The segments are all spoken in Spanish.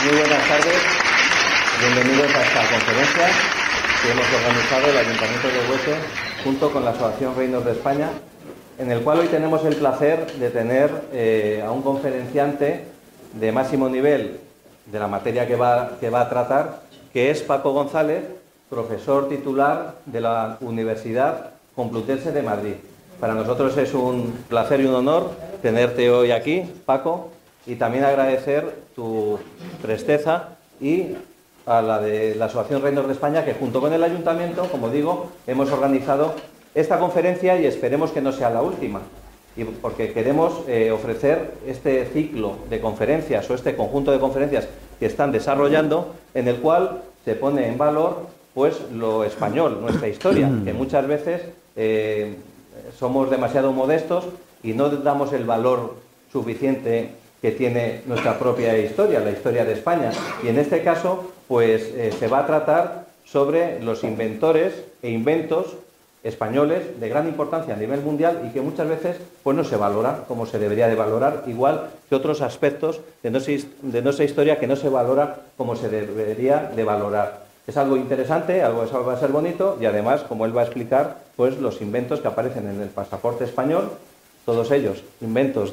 Muy buenas tardes, bienvenidos a esta conferencia que hemos organizado el Ayuntamiento de Huete junto con la Asociación Reinos de España, en el cual hoy tenemos el placer de tener a un conferenciante de máximo nivel de la materia que va a tratar, que es Paco González, profesor titular de la Universidad Complutense de Madrid. Para nosotros es un placer y un honor tenerte hoy aquí, Paco, y también agradecer tu presteza y a la de la Asociación Reinos de España, que junto con el Ayuntamiento, como digo, hemos organizado esta conferencia y esperemos que no sea la última, y porque queremos ofrecer este ciclo de conferencias o este conjunto de conferencias que están desarrollando, en el cual se pone en valor pues lo español, nuestra historia, que muchas veces somos demasiado modestos y no damos el valor suficiente que tiene nuestra propia historia, la historia de España. Y en este caso, pues se va a tratar sobre los inventores e inventos españoles de gran importancia a nivel mundial y que muchas veces pues no se valoran como se debería de valorar, igual que otros aspectos de nuestra historia que no se valora como se debería de valorar. Es algo interesante, algo que va a ser bonito y además, como él va a explicar, pues los inventos que aparecen en el pasaporte español, todos ellos inventos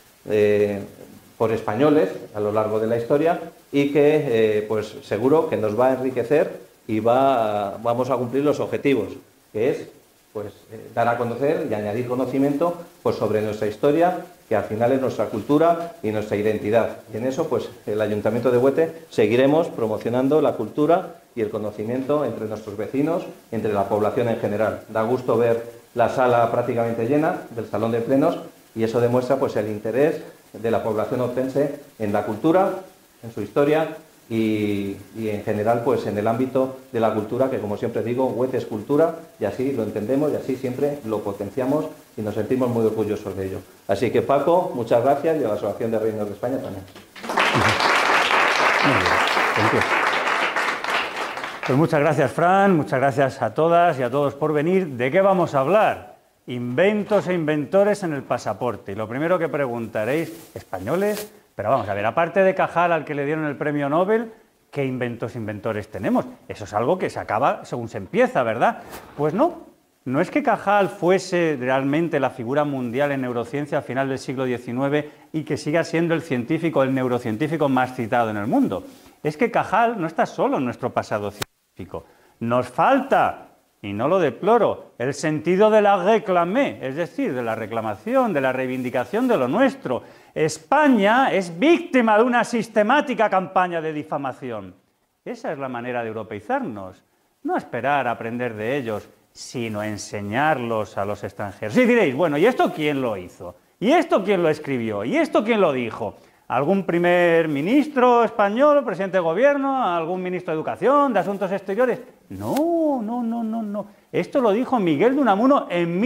por españoles a lo largo de la historia y que pues seguro que nos va a enriquecer y vamos a cumplir los objetivos, que es pues dar a conocer y añadir conocimiento pues sobre nuestra historia, que al final es nuestra cultura y nuestra identidad. Y en eso pues el Ayuntamiento de Huete seguiremos promocionando la cultura y el conocimiento entre nuestros vecinos, entre la población en general. Da gusto ver la sala prácticamente llena del Salón de Plenos y eso demuestra pues el interés de la población ostense en la cultura, en su historia y en general pues en el ámbito de la cultura, que como siempre digo, Huete es cultura y así lo entendemos y así siempre lo potenciamos y nos sentimos muy orgullosos de ello. Así que Paco, muchas gracias y a la Asociación de Reinos de España también. Muy bien. Pues muchas gracias, Fran, muchas gracias a todas y a todos por venir. ¿De qué vamos a hablar? Inventos e inventores en el pasaporte. Y lo primero que preguntaréis, ¿españoles? Pero vamos a ver, aparte de Cajal, al que le dieron el premio Nobel, ¿qué inventos e inventores tenemos? Eso es algo que se acaba según se empieza, ¿verdad? Pues no, no es que Cajal fuese realmente la figura mundial en neurociencia a final del siglo XIX y que siga siendo el neurocientífico más citado en el mundo. Es que Cajal no está solo en nuestro pasado científico. Nos falta, y no lo deploro, el sentido de la réclamé, es decir, de la reclamación, de la reivindicación de lo nuestro. España es víctima de una sistemática campaña de difamación. Esa es la manera de europeizarnos. No esperar a aprender de ellos, sino enseñarlos a los extranjeros. Y diréis, bueno, ¿y esto quién lo hizo? ¿Y esto quién lo escribió? ¿Y esto quién lo dijo? ¿Algún primer ministro español, presidente de gobierno? ¿Algún ministro de Educación, de Asuntos Exteriores? No, no, no, no, no. Esto lo dijo Miguel de Unamuno en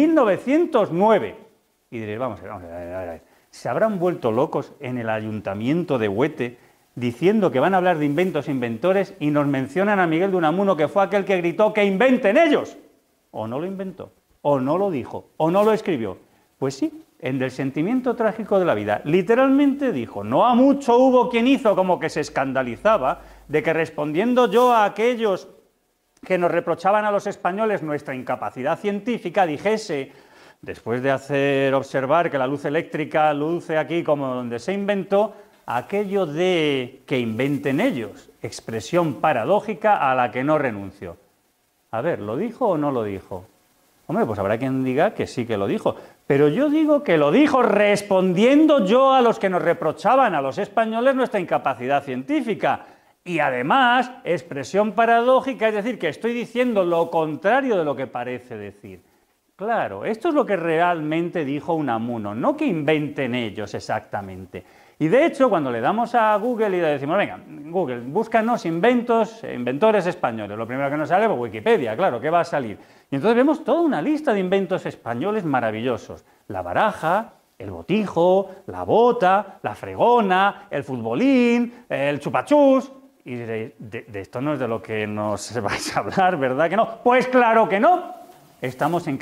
1909. Y diréis, vamos a ver. ¿Se habrán vuelto locos en el Ayuntamiento de Huete diciendo que van a hablar de inventos e inventores y nos mencionan a Miguel de Unamuno, que fue aquel que gritó que inventen ellos? ¿O no lo inventó? ¿O no lo dijo? ¿O no lo escribió? Pues sí. En Del sentimiento trágico de la vida, literalmente dijo, no a mucho hubo quien hizo como que se escandalizaba de que respondiendo yo a aquellos que nos reprochaban a los españoles nuestra incapacidad científica, dijese, después de hacer observar que la luz eléctrica luce aquí como donde se inventó, aquello de que inventen ellos, expresión paradójica a la que no renuncio. A ver, ¿lo dijo o no lo dijo? Hombre, pues habrá quien diga que sí que lo dijo, pero yo digo que lo dijo respondiendo yo a los que nos reprochaban a los españoles nuestra incapacidad científica. Y además, expresión paradójica, es decir, que estoy diciendo lo contrario de lo que parece decir. Claro, esto es lo que realmente dijo Unamuno, no que inventen ellos exactamente. Y de hecho, cuando le damos a Google y le decimos, venga, Google, búscanos inventores españoles, lo primero que nos sale es Wikipedia, claro, ¿qué va a salir? Y entonces vemos toda una lista de inventos españoles maravillosos. La baraja, el botijo, la bota, la fregona, el futbolín, el chupachús. Y diréis, de esto no es de lo que nos vais a hablar, ¿verdad que no? Pues claro que no. Estamos en Castilla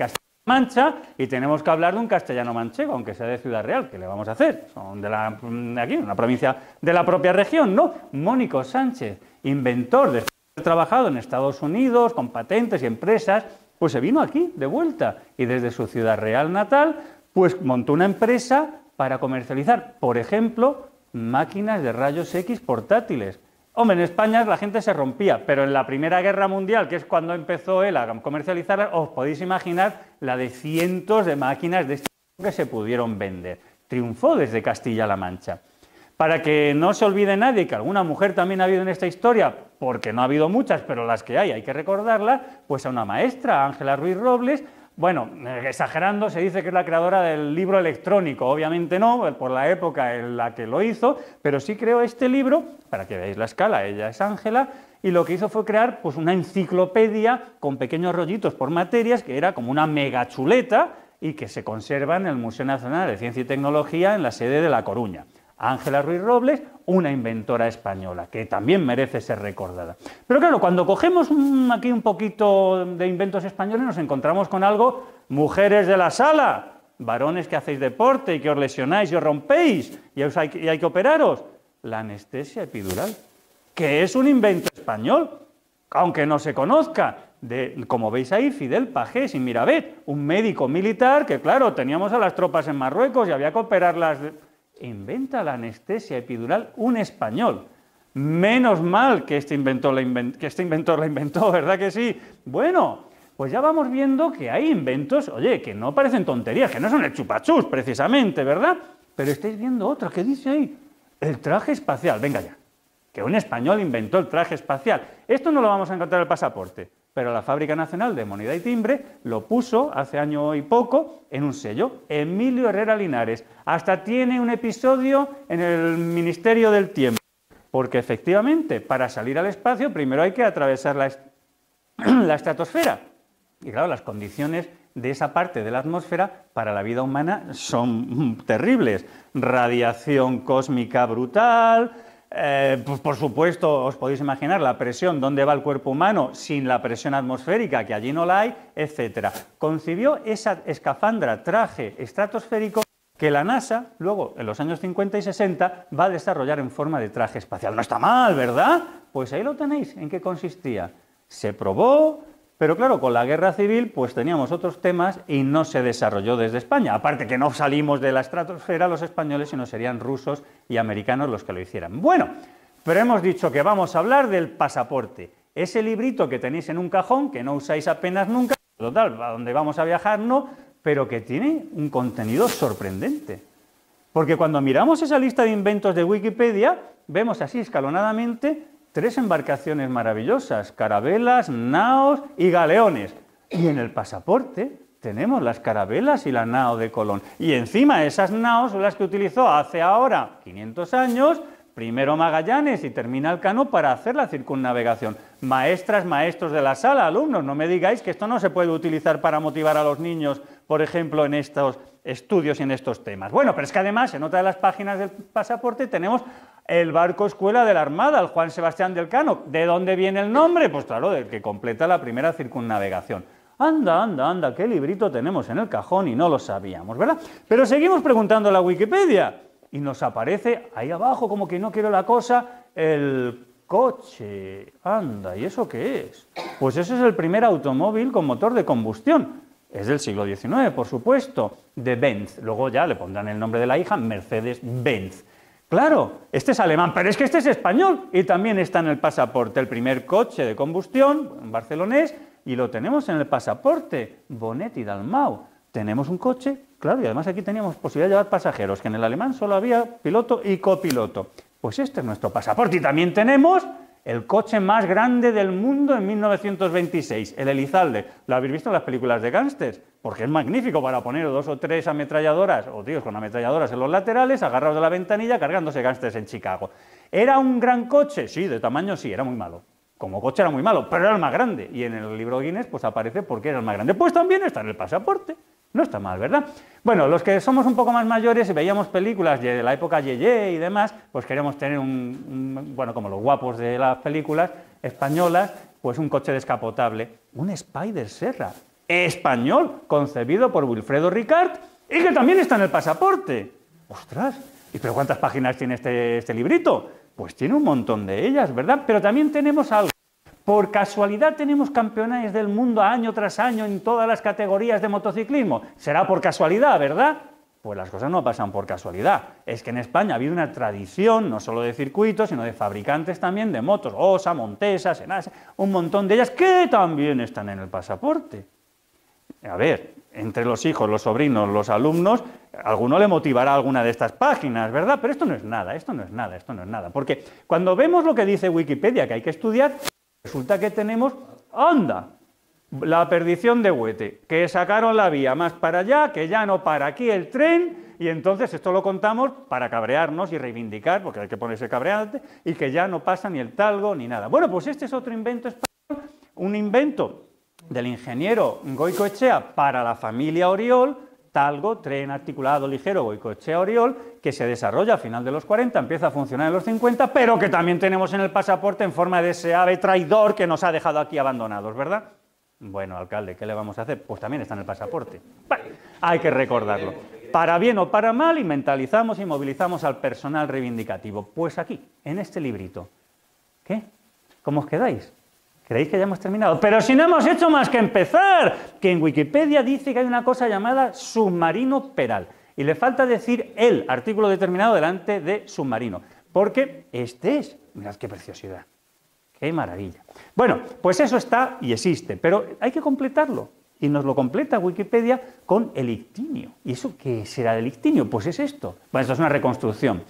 Mancha y tenemos que hablar de un castellano manchego, aunque sea de Ciudad Real, ¿qué le vamos a hacer? Son de aquí, una provincia de la propia región, ¿no? Mónico Sánchez, inventor, después de haber trabajado en Estados Unidos con patentes y empresas, pues se vino aquí de vuelta y desde su Ciudad Real natal, pues montó una empresa para comercializar, por ejemplo, máquinas de rayos X portátiles. Hombre, en España la gente se rompía, pero en la Primera Guerra Mundial, que es cuando empezó él a comercializarlas, os podéis imaginar la de cientos de máquinas de este tipo que se pudieron vender. Triunfó desde Castilla-La Mancha. Para que no se olvide nadie que alguna mujer también ha habido en esta historia, porque no ha habido muchas, pero las que hay que recordarlas, pues a una maestra, Ángela Ruiz Robles. Bueno, exagerando, se dice que es la creadora del libro electrónico, obviamente no, por la época en la que lo hizo, pero sí creó este libro, para que veáis la escala, ella es Ángela, y lo que hizo fue crear pues, una enciclopedia con pequeños rollitos por materias, que era como una mega chuleta, y que se conserva en el Museo Nacional de Ciencia y Tecnología en la sede de La Coruña. Ángela Ruiz Robles, una inventora española, que también merece ser recordada. Pero claro, cuando cogemos aquí un poquito de inventos españoles, nos encontramos con algo, mujeres de la sala, varones que hacéis deporte y que os lesionáis y os rompéis y hay que operaros. La anestesia epidural, que es un invento español, aunque no se conozca, como veis ahí, Fidel Pagés y Miravet, un médico militar que, claro, teníamos a las tropas en Marruecos y había que operarlas. Inventa la anestesia epidural un español. Menos mal que este inventor la inventó, ¿verdad que sí? Bueno, pues ya vamos viendo que hay inventos, oye, que no parecen tonterías, que no son el chupachus precisamente, ¿verdad? Pero estáis viendo otra que dice ahí, el traje espacial. Venga ya, que un español inventó el traje espacial. Esto no lo vamos a encontrar en el pasaporte, pero la Fábrica Nacional de Moneda y Timbre lo puso hace año y poco en un sello, Emilio Herrera Linares. Hasta tiene un episodio en el Ministerio del Tiempo, porque efectivamente para salir al espacio primero hay que atravesar la estratosfera. Y claro, las condiciones de esa parte de la atmósfera para la vida humana son terribles. Radiación cósmica brutal. Pues por supuesto, os podéis imaginar la presión, dónde va el cuerpo humano sin la presión atmosférica, que allí no la hay, etc. Concibió esa escafandra, traje estratosférico, que la NASA, luego, en los años 50 y 60, va a desarrollar en forma de traje espacial. No está mal, ¿verdad? Pues ahí lo tenéis, ¿en qué consistía? Se probó, pero claro, con la guerra civil pues teníamos otros temas y no se desarrolló desde España. Aparte que no salimos de la estratosfera los españoles, sino serían rusos y americanos los que lo hicieran. Bueno, pero hemos dicho que vamos a hablar del pasaporte. Ese librito que tenéis en un cajón, que no usáis apenas nunca, total, a donde vamos a viajar no, pero que tiene un contenido sorprendente. Porque cuando miramos esa lista de inventos de Wikipedia, vemos así escalonadamente 3 embarcaciones maravillosas, carabelas, naos y galeones. Y en el pasaporte tenemos las carabelas y la nao de Colón. Y encima esas naos son las que utilizó hace ahora 500 años, primero Magallanes y termina Elcano para hacer la circunnavegación. Maestras, maestros de la sala, alumnos, no me digáis que esto no se puede utilizar para motivar a los niños, por ejemplo, en estos estudios y en estos temas. Bueno, pero es que además en otra de las páginas del pasaporte tenemos el barco escuela de la Armada, el Juan Sebastián de Elcano. ¿De dónde viene el nombre? Pues claro, del que completa la primera circunnavegación. Anda, anda, anda, qué librito tenemos en el cajón y no lo sabíamos, ¿verdad? Pero seguimos preguntando a la Wikipedia y nos aparece ahí abajo, como que no quiero la cosa, el coche. Anda, ¿y eso qué es? Pues ese es el primer automóvil con motor de combustión. Es del siglo XIX, por supuesto, de Benz. Luego ya le pondrán el nombre de la hija, Mercedes-Benz. Claro, este es alemán, pero es que este es español y también está en el pasaporte. El primer coche de combustión, barcelonés, y lo tenemos en el pasaporte, Bonet y Dalmau. Tenemos un coche, claro, y además aquí teníamos posibilidad de llevar pasajeros, que en el alemán solo había piloto y copiloto. Pues este es nuestro pasaporte. Y también tenemos el coche más grande del mundo en 1926, el Elizalde. ¿Lo habéis visto en las películas de gángsters? Porque es magnífico para poner 2 o 3 ametralladoras, o tíos con ametralladoras en los laterales, agarrados de la ventanilla, cargándose gángsters en Chicago. ¿Era un gran coche? Sí, de tamaño sí, era muy malo. Como coche era muy malo, pero era el más grande. Y en el libro Guinness pues aparece porque era el más grande. Pues también está en el pasaporte. No está mal, ¿verdad? Bueno, los que somos un poco más mayores y veíamos películas de la época Yeye y demás, pues queremos tener bueno, como los guapos de las películas españolas, pues un coche descapotable, un Spider Serra. español, concebido por Wilfredo Ricart y que también está en el pasaporte. ¡Ostras! ¿Y pero cuántas páginas tiene este librito? Pues tiene un montón de ellas, ¿verdad? Pero también tenemos algo. Por casualidad tenemos campeones del mundo año tras año en todas las categorías de motociclismo. Será por casualidad, ¿verdad? Pues las cosas no pasan por casualidad. Es que en España ha habido una tradición, no solo de circuitos, sino de fabricantes también de motos. Osa, Montesa, Senasa, un montón de ellas que también están en el pasaporte. A ver, entre los hijos, los sobrinos, los alumnos, a alguno le motivará alguna de estas páginas, ¿verdad? Pero esto no es nada, esto no es nada, esto no es nada. Porque cuando vemos lo que dice Wikipedia, que hay que estudiar, resulta que tenemos, ¡anda!, la perdición de Huete, que sacaron la vía más para allá, que ya no para aquí el tren, y entonces esto lo contamos para cabrearnos y reivindicar, porque hay que ponerse cabreante, y que ya no pasa ni el talgo ni nada. Bueno, pues este es otro invento español, un invento del ingeniero Goicoechea para la familia Oriol, talgo, tren articulado ligero Goicoechea Oriol, que se desarrolla a final de los 40, empieza a funcionar en los 50, pero que también tenemos en el pasaporte en forma de ese ave traidor que nos ha dejado aquí abandonados, ¿verdad? Bueno, alcalde, ¿qué le vamos a hacer? Pues también está en el pasaporte. Vale, hay que recordarlo. Para bien o para mal, y mentalizamos y movilizamos al personal reivindicativo. Pues aquí, en este librito. ¿Qué? ¿Cómo os quedáis? ¿Creéis que ya hemos terminado? Pero si no hemos hecho más que empezar, que en Wikipedia dice que hay una cosa llamada submarino Peral. Y le falta decir el artículo determinado delante de submarino. Porque este es, mirad qué preciosidad. ¡Qué maravilla! Bueno, pues eso está y existe, pero hay que completarlo. Y nos lo completa Wikipedia con el ictinio. ¿Y eso qué será del ictinio? Pues es esto. Bueno, esto es una reconstrucción.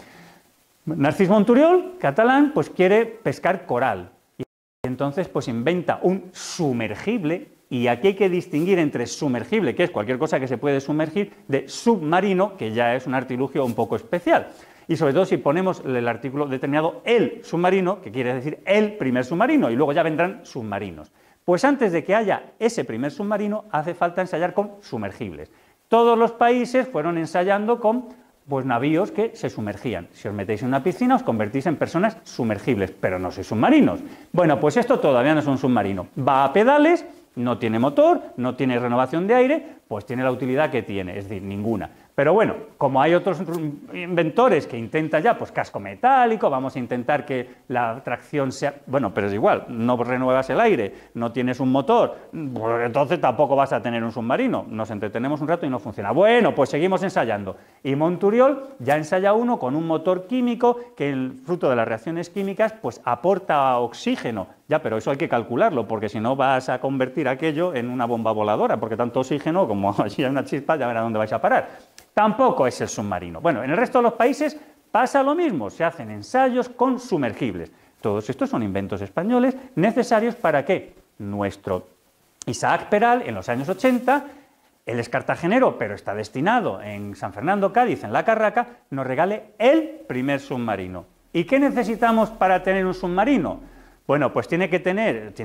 Narcís Monturiol, catalán, pues quiere pescar coral. Y entonces pues inventa un sumergible, y aquí hay que distinguir entre sumergible, que es cualquier cosa que se puede sumergir, de submarino, que ya es un artilugio un poco especial. Y sobre todo si ponemos el artículo determinado el submarino, que quiere decir el primer submarino, y luego ya vendrán submarinos. Pues antes de que haya ese primer submarino, hace falta ensayar con sumergibles. Todos los países fueron ensayando con pues, navíos que se sumergían. Si os metéis en una piscina, os convertís en personas sumergibles, pero no sois submarinos. Bueno, pues esto todavía no es un submarino. Va a pedales, no tiene motor, no tiene renovación de aire, pues tiene la utilidad que tiene, es decir, ninguna. Pero bueno, como hay otros inventores que intentan ya, pues casco metálico, vamos a intentar que la tracción sea... Bueno, pero es igual, no renuevas el aire, no tienes un motor, pues entonces tampoco vas a tener un submarino. Nos entretenemos un rato y no funciona. Bueno, pues seguimos ensayando. Y Monturiol ya ensaya uno con un motor químico que, el fruto de las reacciones químicas, pues aporta oxígeno. Ya, pero eso hay que calcularlo, porque si no vas a convertir aquello en una bomba voladora, porque tanto oxígeno, como allí hay una chispa, ya verá dónde vais a parar. Tampoco es el submarino. Bueno, en el resto de los países pasa lo mismo, se hacen ensayos con sumergibles. Todos estos son inventos españoles necesarios para que nuestro Isaac Peral, en los años 80, él es cartagenero, pero está destinado en San Fernando, Cádiz, en La Carraca, nos regale el primer submarino. ¿Y qué necesitamos para tener un submarino? Bueno, pues tiene que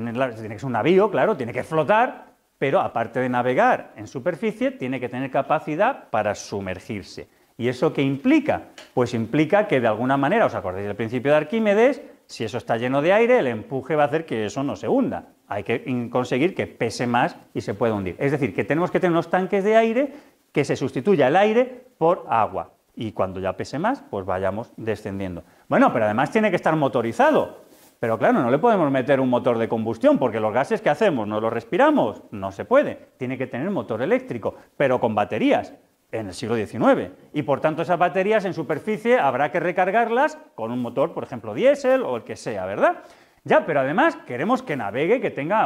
ser un navío, claro, tiene que flotar, pero aparte de navegar en superficie, tiene que tener capacidad para sumergirse. ¿Y eso qué implica? Pues implica que de alguna manera, ¿os acordáis del principio de Arquímedes? Si eso está lleno de aire, el empuje va a hacer que eso no se hunda. Hay que conseguir que pese más y se pueda hundir. Es decir, que tenemos que tener unos tanques de aire que se sustituya el aire por agua. Y cuando ya pese más, pues vayamos descendiendo. Bueno, pero además tiene que estar motorizado. Pero claro, no le podemos meter un motor de combustión, porque los gases que hacemos, ¿no los respiramos? No se puede. Tiene que tener motor eléctrico, pero con baterías, en el siglo XIX. Y por tanto esas baterías en superficie habrá que recargarlas con un motor, por ejemplo, diésel o el que sea, ¿verdad? Ya, pero además queremos que navegue, que tenga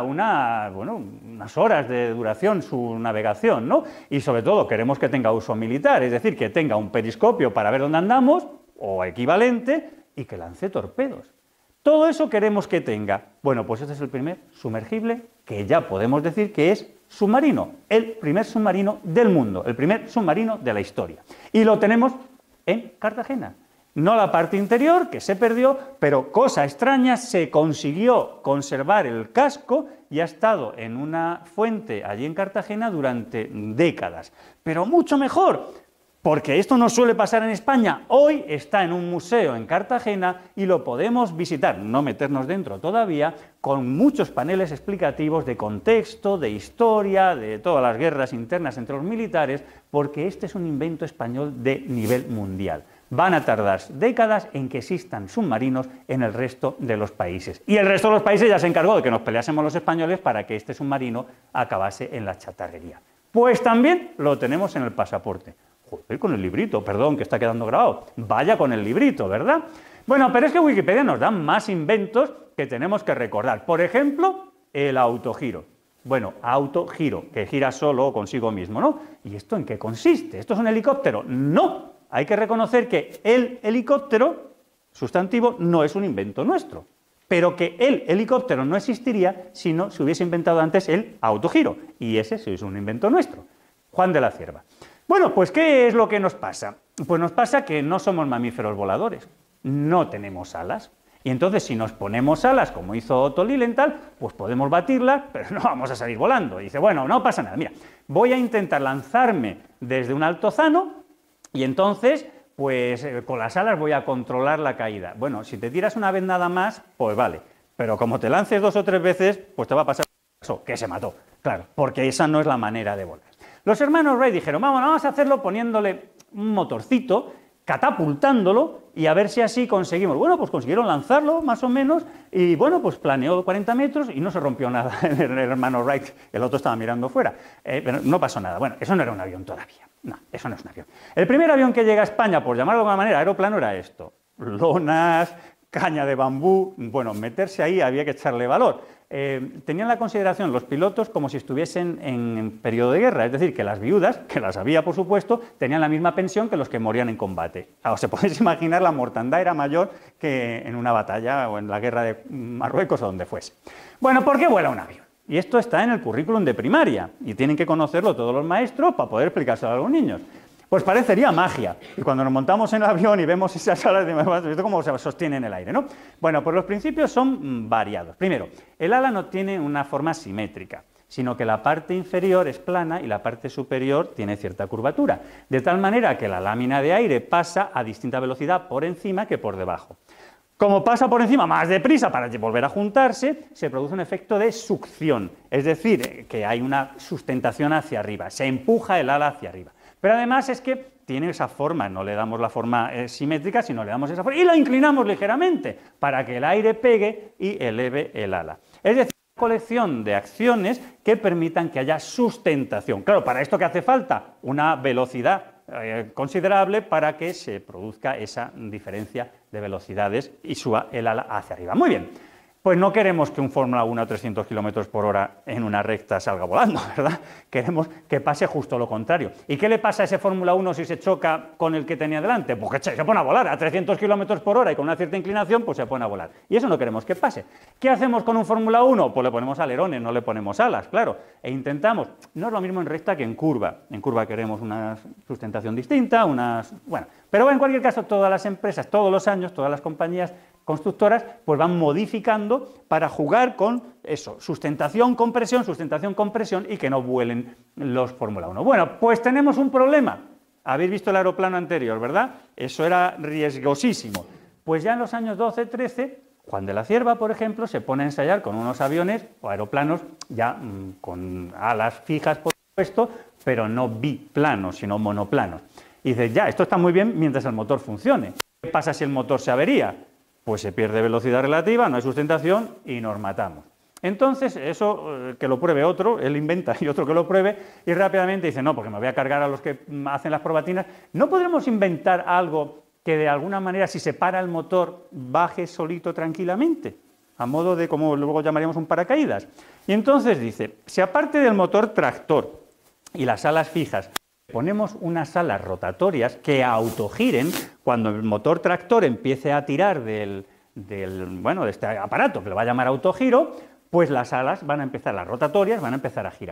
unas horas de duración su navegación, ¿no? Y sobre todo queremos que tenga uso militar, es decir, que tenga un periscopio para ver dónde andamos, o equivalente, y que lance torpedos. Todo eso queremos que tenga. Bueno, pues este es el primer sumergible que ya podemos decir que es submarino, el primer submarino del mundo, el primer submarino de la historia. Y lo tenemos en Cartagena. No la parte interior, que se perdió, pero cosa extraña, se consiguió conservar el casco y ha estado en una fuente allí en Cartagena durante décadas. Pero mucho mejor, porque esto no suele pasar en España. Hoy está en un museo en Cartagena y lo podemos visitar, no meternos dentro todavía, con muchos paneles explicativos de contexto, de historia, de todas las guerras internas entre los militares, porque este es un invento español de nivel mundial. Van a tardar décadas en que existan submarinos en el resto de los países. Y el resto de los países ya se encargó de que nos peleásemos los españoles para que este submarino acabase en la chatarrería. Pues también lo tenemos en el pasaporte. Joder, con el librito, perdón, que está quedando grabado. Vaya con el librito, ¿verdad? Bueno, pero es que Wikipedia nos da más inventos que tenemos que recordar. Por ejemplo, el autogiro. Bueno, autogiro, que gira solo o consigo mismo, ¿no? ¿Y esto en qué consiste? ¿Esto es un helicóptero? No. Hay que reconocer que el helicóptero, sustantivo, no es un invento nuestro. Pero que el helicóptero no existiría si no se hubiese inventado antes el autogiro. Y ese sí es un invento nuestro. Juan de la Cierva. Bueno, pues ¿qué es lo que nos pasa? Pues nos pasa que no somos mamíferos voladores, no tenemos alas. Y entonces si nos ponemos alas, como hizo Otto Lilienthal, pues podemos batirlas, pero no vamos a salir volando. Y dice, bueno, no pasa nada, mira, voy a intentar lanzarme desde un altozano y entonces, pues con las alas voy a controlar la caída. Bueno, si te tiras una vez nada más, pues vale, pero como te lances 2 o 3 veces, pues te va a pasar eso, que se mató. Claro, porque esa no es la manera de volar. Los hermanos Wright dijeron, vamos a hacerlo poniéndole un motorcito, catapultándolo y a ver si así conseguimos. Bueno, pues consiguieron lanzarlo más o menos y bueno, pues planeó 40 metros y no se rompió nada el hermano Wright, el otro estaba mirando fuera, pero no pasó nada. Bueno, eso no era un avión todavía, no, eso no es un avión. El primer avión que llega a España, por llamarlo de alguna manera, aeroplano, era esto, lonas, caña de bambú, bueno, meterse ahí había que echarle valor. Tenían la consideración los pilotos como si estuviesen en periodo de guerra, es decir, que las viudas, que las había por supuesto, tenían la misma pensión que los que morían en combate. Os se podéis imaginar, la mortandad era mayor que en una batalla o en la guerra de Marruecos o donde fuese. Bueno, ¿por qué vuela un avión? Y esto está en el currículum de primaria y tienen que conocerlo todos los maestros para poder explicárselo a los niños. Pues parecería magia. Y cuando nos montamos en el avión y vemos esas alas, ¿esto cómo se sostiene en el aire, no? Bueno, pues los principios son variados. Primero, el ala no tiene una forma simétrica, sino que la parte inferior es plana y la parte superior tiene cierta curvatura, de tal manera que la lámina de aire pasa a distinta velocidad por encima que por debajo. Como pasa por encima más deprisa para volver a juntarse, se produce un efecto de succión, es decir, que hay una sustentación hacia arriba, se empuja el ala hacia arriba. Pero además es que tiene esa forma, no le damos la forma simétrica, sino le damos esa forma y la inclinamos ligeramente para que el aire pegue y eleve el ala. Es decir, una colección de acciones que permitan que haya sustentación. Claro, para esto ¿qué hace falta? Una velocidad considerable para que se produzca esa diferencia de velocidades y suba el ala hacia arriba. Muy bien. Pues no queremos que un Fórmula 1 a 300 km por hora en una recta salga volando, ¿verdad? Queremos que pase justo lo contrario. ¿Y qué le pasa a ese Fórmula 1 si se choca con el que tenía delante? Pues que se pone a volar a 300 km por hora y con una cierta inclinación, pues se pone a volar. Y eso no queremos que pase. ¿Qué hacemos con un Fórmula 1? Pues le ponemos alerones, no le ponemos alas, claro. E intentamos, no es lo mismo en recta que en curva. En curva queremos una sustentación distinta, bueno. Pero en cualquier caso, todas las empresas, todos los años, todas las compañías constructoras, pues van modificando para jugar con eso, sustentación, compresión y que no vuelen los Fórmula 1. Bueno, pues tenemos un problema. Habéis visto el aeroplano anterior, ¿verdad? Eso era riesgosísimo. Pues ya en los años 12-13, Juan de la Cierva, por ejemplo, se pone a ensayar con unos aviones o aeroplanos ya con alas fijas, por supuesto, pero no biplanos, sino monoplanos. Y dice, ya, esto está muy bien mientras el motor funcione. ¿Qué pasa si el motor se avería? Pues se pierde velocidad relativa, no hay sustentación y nos matamos. Entonces, eso que lo pruebe otro, él inventa y otro que lo pruebe, y rápidamente dice, no, porque me voy a cargar a los que hacen las probatinas. ¿No podremos inventar algo que de alguna manera, si se para el motor, baje solito tranquilamente? A modo de, como luego llamaríamos, un paracaídas. Y entonces dice, si aparte del motor tractor y las alas fijas, ponemos unas alas rotatorias que autogiren cuando el motor tractor empiece a tirar de este aparato que lo va a llamar autogiro, pues las alas van a empezar, las rotatorias van a empezar a girar.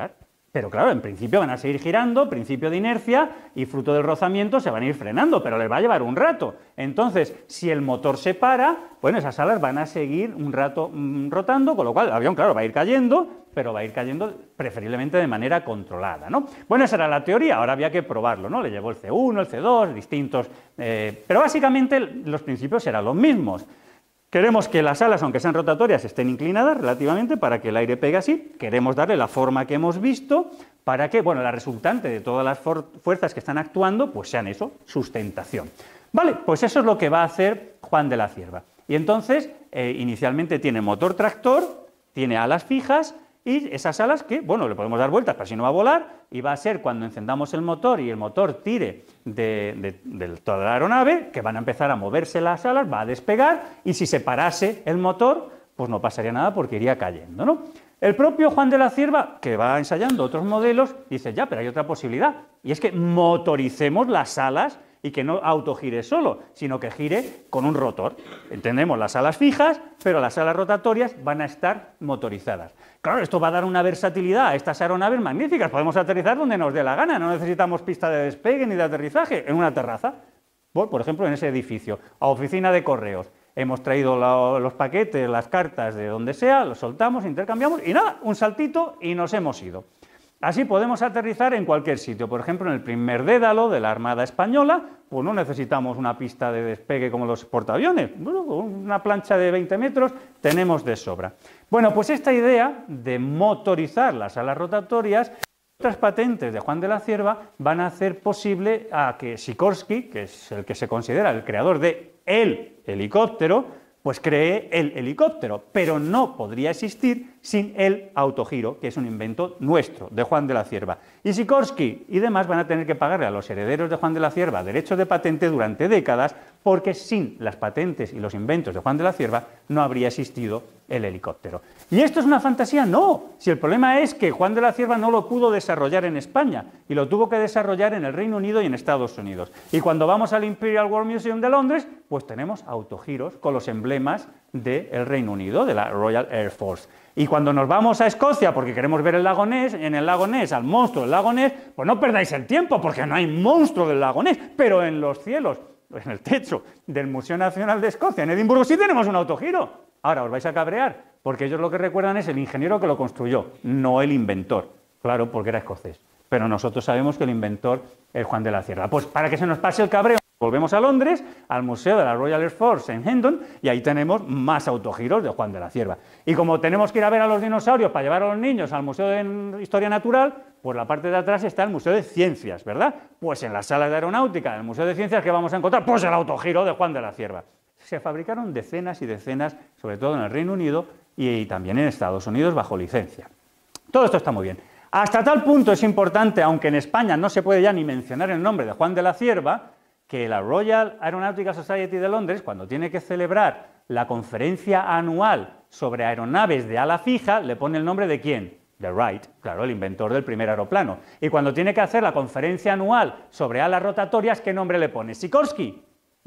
Pero claro, en principio van a seguir girando, principio de inercia, y fruto del rozamiento se van a ir frenando, pero les va a llevar un rato. Entonces, si el motor se para, bueno, esas alas van a seguir un rato rotando, con lo cual el avión, claro, va a ir cayendo, pero va a ir cayendo preferiblemente de manera controlada, ¿no? Bueno, esa era la teoría, ahora había que probarlo, ¿no? Le llevó el C1, el C2, distintos... pero básicamente los principios eran los mismos. Queremos que las alas, aunque sean rotatorias, estén inclinadas relativamente para que el aire pegue así. Queremos darle la forma que hemos visto para que, bueno, la resultante de todas las fuerzas que están actuando, pues sean eso, sustentación. Vale, pues eso es lo que va a hacer Juan de la Cierva. Y entonces, inicialmente tiene motor tractor, tiene alas fijas, y esas alas que, bueno, le podemos dar vueltas para si no va a volar, y va a ser cuando encendamos el motor y el motor tire de toda la aeronave, que van a empezar a moverse las alas, va a despegar, y si se parase el motor, pues no pasaría nada porque iría cayendo, ¿no? El propio Juan de la Cierva, que va ensayando otros modelos, dice, ya, pero hay otra posibilidad, y es que motoricemos las alas y que no autogire solo, sino que gire con un rotor. Entendemos las alas fijas, pero las alas rotatorias van a estar motorizadas. Claro, esto va a dar una versatilidad a estas aeronaves magníficas. Podemos aterrizar donde nos dé la gana, no necesitamos pista de despegue ni de aterrizaje, en una terraza. Por ejemplo, en ese edificio, a oficina de correos. Hemos traído los paquetes, las cartas de donde sea, los soltamos, intercambiamos y nada, un saltito y nos hemos ido. Así podemos aterrizar en cualquier sitio, por ejemplo en el primer Dédalo de la Armada Española, pues no necesitamos una pista de despegue como los portaaviones, bueno, una plancha de 20 metros tenemos de sobra. Bueno, pues esta idea de motorizar las alas rotatorias, otras patentes de Juan de la Cierva van a hacer posible a que Sikorsky, que es el que se considera el creador de el helicóptero, pues cree el helicóptero, pero no podría existir sin el autogiro, que es un invento nuestro, de Juan de la Cierva. Y Sikorsky y demás van a tener que pagarle a los herederos de Juan de la Cierva derechos de patente durante décadas, porque sin las patentes y los inventos de Juan de la Cierva no habría existido el helicóptero. ¿Y esto es una fantasía? No, si el problema es que Juan de la Cierva no lo pudo desarrollar en España y lo tuvo que desarrollar en el Reino Unido y en Estados Unidos. Y cuando vamos al Imperial War Museum de Londres, pues tenemos autogiros con los emblemas del Reino Unido, de la Royal Air Force. Y cuando nos vamos a Escocia porque queremos ver el lago Ness, en el lago Ness, al monstruo del lago Ness, pues no perdáis el tiempo porque no hay monstruo del lago Ness, pero en los cielos, en el techo del Museo Nacional de Escocia, en Edimburgo, sí tenemos un autogiro. Ahora os vais a cabrear, porque ellos lo que recuerdan es el ingeniero que lo construyó, no el inventor. Claro, porque era escocés. Pero nosotros sabemos que el inventor es Juan de la Cierva. Pues para que se nos pase el cabreo, volvemos a Londres, al Museo de la Royal Air Force en Hendon, y ahí tenemos más autogiros de Juan de la Cierva. Y como tenemos que ir a ver a los dinosaurios para llevar a los niños al Museo de Historia Natural, pues la parte de atrás está el Museo de Ciencias, ¿verdad? Pues en las salas de aeronáutica del Museo de Ciencias, ¿qué vamos a encontrar? Pues el autogiro de Juan de la Cierva. Se fabricaron decenas y decenas, sobre todo en el Reino Unido y también en Estados Unidos, bajo licencia. Todo esto está muy bien. Hasta tal punto es importante, aunque en España no se puede ya ni mencionar el nombre de Juan de la Cierva, que la Royal Aeronautical Society de Londres, cuando tiene que celebrar la conferencia anual sobre aeronaves de ala fija, le pone el nombre de ¿quién? De Wright, claro, el inventor del primer aeroplano. Y cuando tiene que hacer la conferencia anual sobre alas rotatorias, ¿qué nombre le pone? ¿Sikorsky?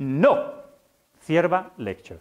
No. Cierva Lecture.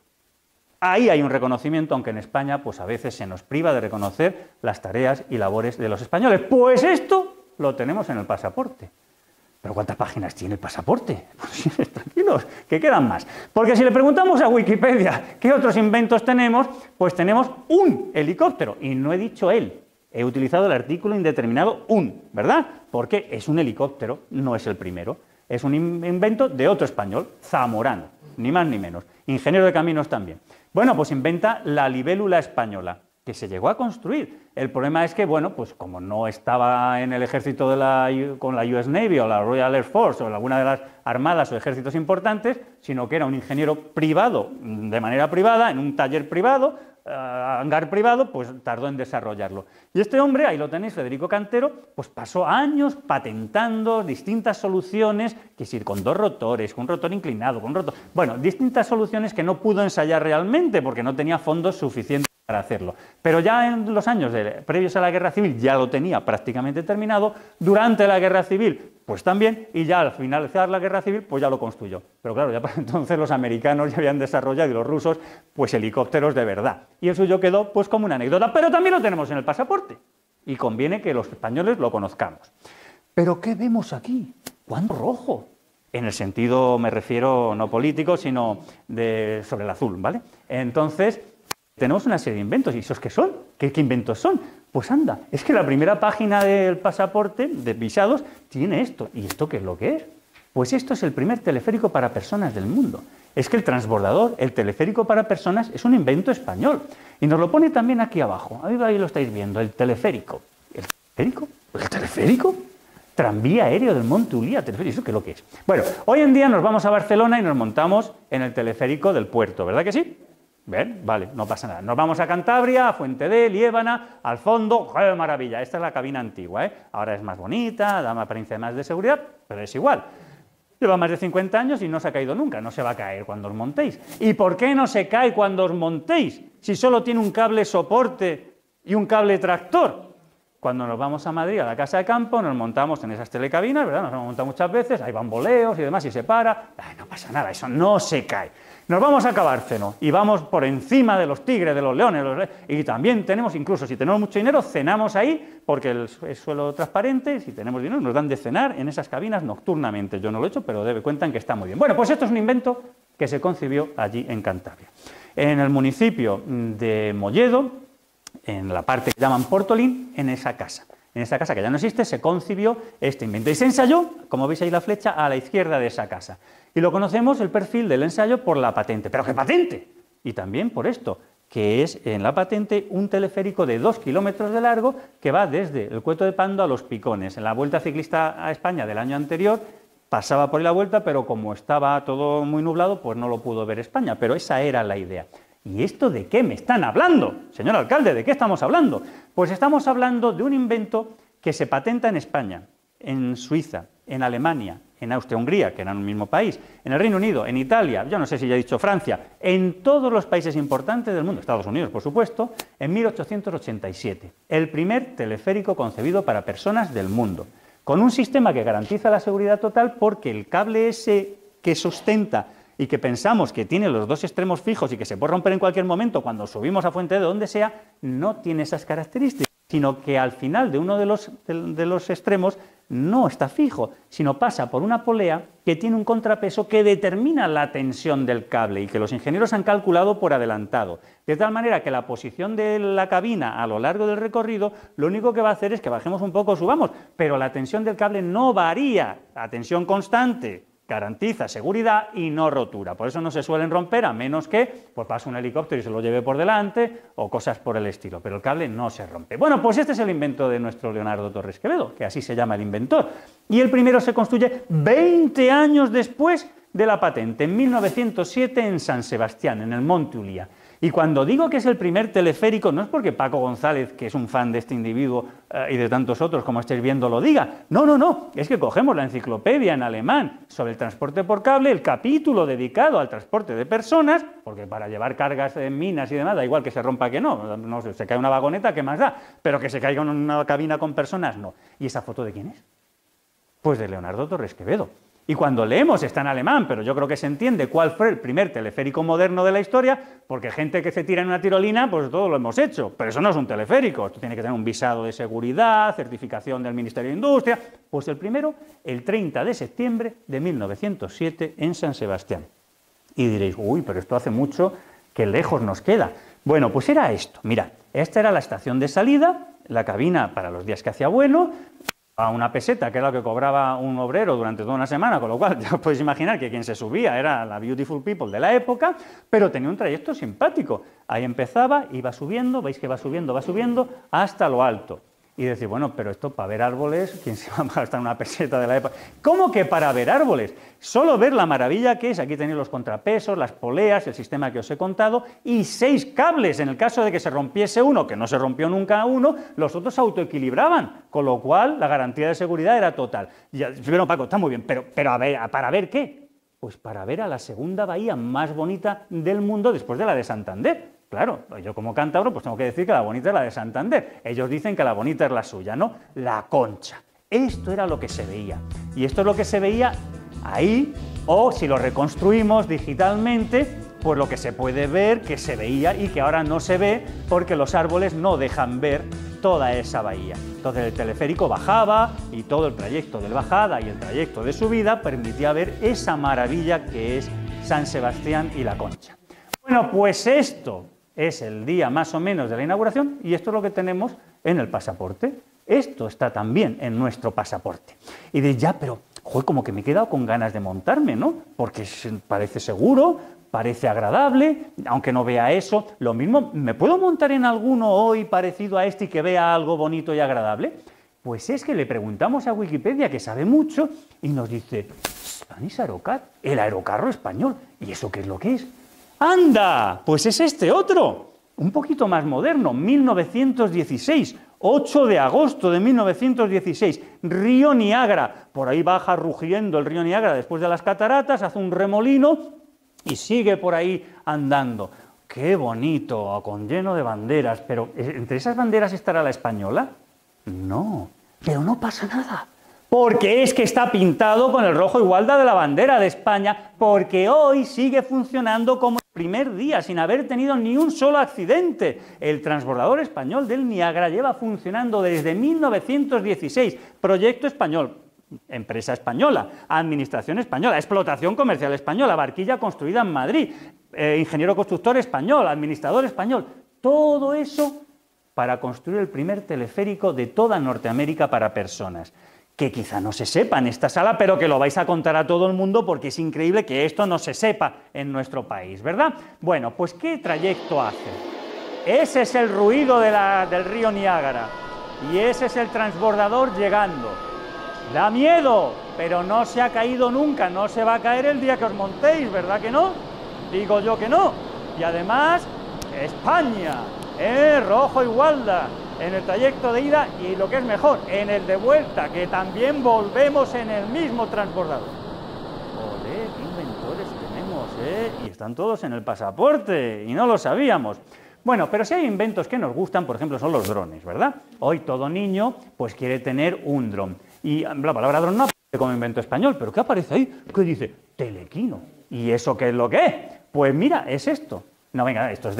Ahí hay un reconocimiento, aunque en España pues a veces se nos priva de reconocer las tareas y labores de los españoles. Pues esto lo tenemos en el pasaporte. ¿Pero cuántas páginas tiene el pasaporte? Pues tranquilos, que quedan más. Porque si le preguntamos a Wikipedia qué otros inventos tenemos, pues tenemos un helicóptero. Y no he dicho él, he utilizado el artículo indeterminado un, ¿verdad? Porque es un helicóptero, no es el primero. Es un invento de otro español, Zamorano, ni más ni menos. Ingeniero de caminos también. Bueno, pues inventa la libélula española, que se llegó a construir. El problema es que, bueno, pues como no estaba en el ejército con la US Navy o la Royal Air Force o alguna de las armadas o ejércitos importantes, sino que era un ingeniero privado, de manera privada, en un taller privado, hangar privado, pues tardó en desarrollarlo. Y este hombre, ahí lo tenéis, Federico Cantero, pues pasó años patentando distintas soluciones, que si con dos rotores, con un rotor inclinado, con un rotor... Bueno, distintas soluciones que no pudo ensayar realmente porque no tenía fondos suficientes para hacerlo. Pero ya en los años previos a la Guerra Civil ya lo tenía prácticamente terminado, durante la Guerra Civil pues también, y ya al finalizar la Guerra Civil pues ya lo construyó. Pero claro, ya para entonces los americanos ya habían desarrollado y los rusos pues helicópteros de verdad. Y el suyo quedó pues como una anécdota, pero también lo tenemos en el pasaporte. y conviene que los españoles lo conozcamos. ¿Pero qué vemos aquí? ¿Cuándo rojo? En el sentido, me refiero, no político, sino sobre el azul, ¿vale? Entonces, tenemos una serie de inventos. ¿Y esos qué son? ¿Qué inventos son? Pues anda, es que la primera página del pasaporte de visados tiene esto. ¿Y esto qué es lo que es? Pues esto es el primer teleférico para personas del mundo. Es que el transbordador, el teleférico para personas, es un invento español. Y nos lo pone también aquí abajo. Ahí lo estáis viendo, el teleférico. ¿El teleférico? ¿El teleférico? Tranvía aéreo del Monte Ullía, teleférico, ¿eso qué es lo que es? Bueno, hoy en día nos vamos a Barcelona y nos montamos en el teleférico del puerto, ¿verdad que sí? ¿Ven? Vale, no pasa nada. Nos vamos a Cantabria, a Fuentedé, Liébana, al fondo, ¡qué maravilla! Esta es la cabina antigua, ¿eh? Ahora es más bonita, da una apariencia más de seguridad, pero es igual. Lleva más de 50 años y no se ha caído nunca, no se va a caer cuando os montéis. ¿Y por qué no se cae cuando os montéis? Si solo tiene un cable soporte y un cable tractor. Cuando nos vamos a Madrid, a la casa de campo, nos montamos en esas telecabinas, ¿verdad? Nos hemos montado muchas veces, hay bamboleos y demás, y se para. Ay, no pasa nada, eso no se cae. Nos vamos a Cabárceno y vamos por encima de los tigres, de los leones, y también tenemos, incluso si tenemos mucho dinero, cenamos ahí, porque es suelo transparente, si tenemos dinero nos dan de cenar en esas cabinas nocturnamente. Yo no lo he hecho, pero cuentan que está muy bien. Bueno, pues esto es un invento que se concibió allí en Cantabria. En el municipio de Molledo, en la parte que llaman Portolín, en esa casa que ya no existe, se concibió este invento y se ensayó, como veis ahí la flecha, a la izquierda de esa casa. Y lo conocemos, el perfil del ensayo, por la patente. ¿Pero qué patente? Y también por esto, que es en la patente un teleférico de 2 kilómetros de largo que va desde el Cueto de Pando a Los Picones. En la Vuelta Ciclista a España del año anterior pasaba por ahí la vuelta, pero como estaba todo muy nublado, pues no lo pudo ver España, pero esa era la idea. ¿Y esto de qué me están hablando? Señor alcalde, ¿de qué estamos hablando? Pues estamos hablando de un invento que se patenta en España, en Suiza, en Alemania, en Austria-Hungría, que eran un mismo país, en el Reino Unido, en Italia, yo no sé si ya he dicho Francia, en todos los países importantes del mundo, Estados Unidos, por supuesto, en 1887. El primer teleférico concebido para personas del mundo, con un sistema que garantiza la seguridad total porque el cable ese que sustenta y que pensamos que tiene los dos extremos fijos y que se puede romper en cualquier momento cuando subimos a Fuente de donde sea, no tiene esas características, sino que al final de uno de los extremos no está fijo, sino pasa por una polea que tiene un contrapeso que determina la tensión del cable y que los ingenieros han calculado por adelantado. De tal manera que la posición de la cabina a lo largo del recorrido lo único que va a hacer es que bajemos un poco o subamos, pero la tensión del cable no varía, la tensión constante garantiza seguridad y no rotura. Por eso no se suelen romper, a menos que pues pase un helicóptero y se lo lleve por delante o cosas por el estilo, pero el cable no se rompe. Bueno, pues este es el invento de nuestro Leonardo Torres Quevedo, que así se llama el inventor. Y el primero se construye 20 años después de la patente, en 1907 en San Sebastián, en el Monte Ullía. Y cuando digo que es el primer teleférico, no es porque Paco González, que es un fan de este individuo y de tantos otros, como estáis viendo, lo diga. No, es que cogemos la enciclopedia en alemán sobre el transporte por cable, el capítulo dedicado al transporte de personas, porque para llevar cargas en minas y demás, da igual que se rompa que no se cae una vagoneta, ¿qué más da? Pero que se caiga en una cabina con personas, no. ¿Y esa foto de quién es? Pues de Leonardo Torres Quevedo. Y cuando leemos está en alemán, pero yo creo que se entiende cuál fue el primer teleférico moderno de la historia, porque gente que se tira en una tirolina, pues todo lo hemos hecho, pero eso no es un teleférico, esto tiene que tener un visado de seguridad, certificación del Ministerio de Industria. Pues el primero, el 30 de septiembre de 1907 en San Sebastián. Y diréis, uy, pero esto hace mucho, que lejos nos queda. Bueno, pues era esto, mirad, esta era la estación de salida, la cabina para los días que hacía bueno, a una peseta, que era lo que cobraba un obrero durante toda una semana, con lo cual ya os podéis imaginar que quien se subía era la beautiful people de la época, pero tenía un trayecto simpático. Ahí empezaba, iba subiendo, veis que va subiendo, hasta lo alto. Y decir, bueno, pero esto para ver árboles, ¿quién se va a gastar una peseta de la época? ¿Cómo que para ver árboles? Solo ver la maravilla que es, aquí tenéis los contrapesos, las poleas, el sistema que os he contado, y 6 cables, en el caso de que se rompiese uno, que no se rompió nunca uno, los otros se autoequilibraban, con lo cual la garantía de seguridad era total. Ya, bueno, Paco, está muy bien, pero a ver, ¿para ver qué? Pues para ver a la segunda bahía más bonita del mundo después de la de Santander. Claro, yo como cántabro pues tengo que decir que la bonita es la de Santander. Ellos dicen que la bonita es la suya, ¿no? La Concha. Esto era lo que se veía. Y esto es lo que se veía ahí, o si lo reconstruimos digitalmente, pues lo que se puede ver, que se veía y que ahora no se ve porque los árboles no dejan ver toda esa bahía. Entonces el teleférico bajaba y todo el trayecto de bajada y el trayecto de subida permitía ver esa maravilla que es San Sebastián y La Concha. Bueno, pues esto es el día más o menos de la inauguración y esto es lo que tenemos en el pasaporte. Esto está también en nuestro pasaporte. Y de ya, pero, joder, como que me he quedado con ganas de montarme, ¿no? Porque parece seguro, parece agradable, aunque no vea eso. Lo mismo, ¿me puedo montar en alguno hoy parecido a este y que vea algo bonito y agradable? Pues es que le preguntamos a Wikipedia, que sabe mucho, y nos dice, Spanish Aerocar, el aerocarro español. ¿Y eso qué es lo que es? ¡Anda! Pues es este otro, un poquito más moderno, 1916, 8 de agosto de 1916, río Niágara. Por ahí baja rugiendo el río Niágara después de las cataratas, hace un remolino y sigue por ahí andando. ¡Qué bonito! Con lleno de banderas. Pero ¿entre esas banderas estará la española? No, pero no pasa nada. Porque es que está pintado con el rojo igualda de la bandera de España, porque hoy sigue funcionando como el primer día, sin haber tenido ni un solo accidente. El transbordador español del Niágara lleva funcionando desde 1916, proyecto español, empresa española, administración española, explotación comercial española, barquilla construida en Madrid, ingeniero constructor español, administrador español, todo eso para construir el primer teleférico de toda Norteamérica para personas. Que quizá no se sepa en esta sala, pero que lo vais a contar a todo el mundo porque es increíble que esto no se sepa en nuestro país, ¿verdad? Bueno, pues ¿qué trayecto hace? Ese es el ruido del río Niágara y ese es el transbordador llegando. Da miedo, pero no se ha caído nunca, no se va a caer el día que os montéis, ¿verdad que no? Digo yo que no. Y además, España, rojo igualda, en el trayecto de ida y lo que es mejor, en el de vuelta, que también volvemos en el mismo transbordador. ¡Olé, qué inventores tenemos, Y están todos en el pasaporte y no lo sabíamos. Bueno, pero si hay inventos que nos gustan, por ejemplo, son los drones, ¿verdad? Hoy todo niño pues quiere tener un dron. Y la palabra dron no aparece como invento español, pero ¿qué aparece ahí? ¿Qué dice? Telequino. ¿Y eso qué es lo que es? Pues mira, es esto. No, venga, esto es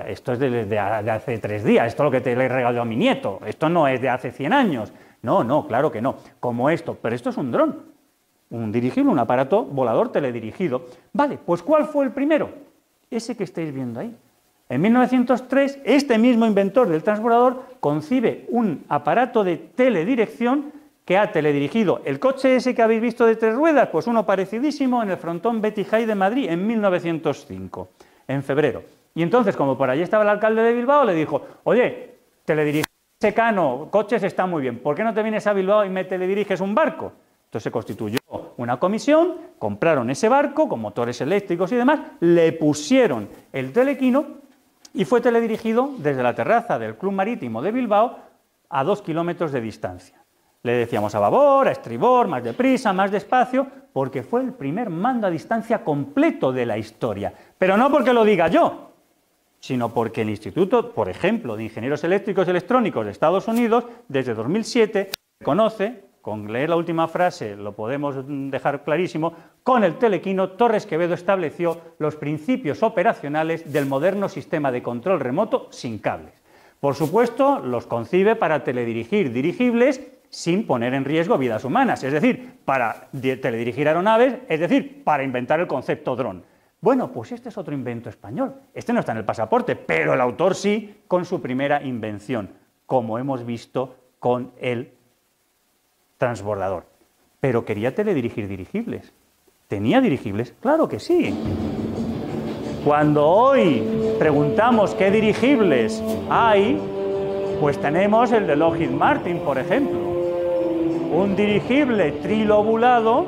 de hace 3 días, esto es lo que te le regaló a mi nieto, esto no es de hace 100 años. No, no, claro que no, como esto, pero esto es un dron, un dirigible, un aparato volador teledirigido. Vale, pues ¿cuál fue el primero? Ese que estáis viendo ahí. En 1903, este mismo inventor del transbordador concibe un aparato de teledirección que ha teledirigido el coche ese que habéis visto de 3 ruedas, pues uno parecidísimo en el frontón Betty High de Madrid en 1905, en febrero. Y entonces, como por allí estaba el alcalde de Bilbao, le dijo, oye, teledirigir secano, coches está muy bien, ¿por qué no te vienes a Bilbao y me telediriges un barco? Entonces se constituyó una comisión, compraron ese barco con motores eléctricos y demás, le pusieron el telequino y fue teledirigido desde la terraza del Club Marítimo de Bilbao a 2 kilómetros de distancia. Le decíamos a babor, a estribor, más deprisa, más despacio, porque fue el primer mando a distancia completo de la historia. Pero no porque lo diga yo, sino porque el Instituto, por ejemplo, de Ingenieros Eléctricos y Electrónicos de Estados Unidos, desde 2007, reconoce, con leer la última frase lo podemos dejar clarísimo, con el telequino Torres Quevedo estableció los principios operacionales del moderno sistema de control remoto sin cables. Por supuesto, los concibe para teledirigir dirigibles sin poner en riesgo vidas humanas, es decir, para teledirigir aeronaves, es decir, para inventar el concepto dron. Bueno, pues este es otro invento español. Este no está en el pasaporte, pero el autor sí, con su primera invención, como hemos visto con el transbordador. Pero quería teledirigir dirigibles. ¿Tenía dirigibles? Claro que sí. Cuando hoy preguntamos qué dirigibles hay, pues tenemos el de Lockheed Martin, por ejemplo. Un dirigible trilobulado,